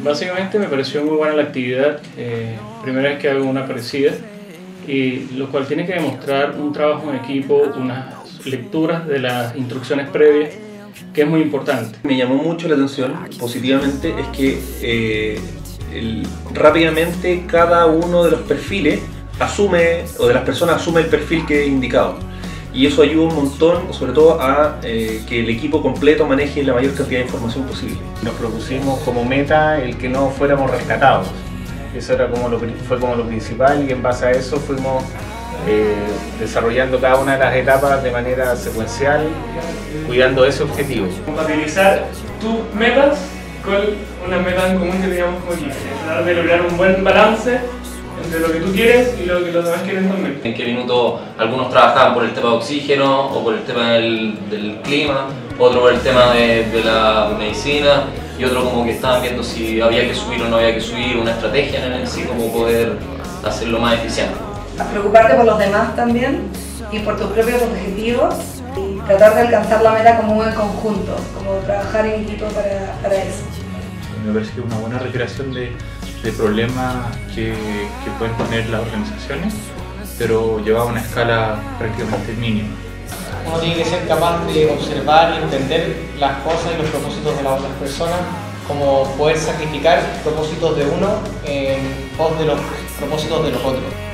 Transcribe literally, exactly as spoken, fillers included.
Básicamente me pareció muy buena la actividad, eh, primera vez que hago una parecida, y lo cual tiene que demostrar un trabajo en equipo, unas lecturas de las instrucciones previas, que es muy importante. Me llamó mucho la atención positivamente es que eh, el, rápidamente cada uno de los perfiles asume, o de las personas asume el perfil que he indicado. Y eso ayuda un montón, sobre todo a eh, que el equipo completo maneje la mayor cantidad de información posible. Nos propusimos como meta el que no fuéramos rescatados. Eso era como lo, fue como lo principal, y en base a eso fuimos eh, desarrollando cada una de las etapas de manera secuencial, cuidando ese objetivo. Compatibilizar tus metas con una meta en común que teníamos como equipo. Tratar de lograr un buen balance entre lo que tú quieres y lo que los demás quieren también. En qué minuto algunos trabajaban por el tema de oxígeno o por el tema del, del clima, otro por el tema de, de la medicina, y otro como que estaban viendo si había que subir o no había que subir, una estrategia en sí, como poder hacerlo más eficiente. A preocuparte por los demás también y por tus propios objetivos, y tratar de alcanzar la meta como en conjunto, como trabajar en equipo para, para eso. Me parece que es una buena recreación de, de problemas que, que pueden poner las organizaciones, pero llevado a una escala prácticamente mínima. Uno tiene que ser capaz de observar y entender las cosas y los propósitos de las otras personas, como poder sacrificar propósitos de uno en pos de los propósitos de los otros.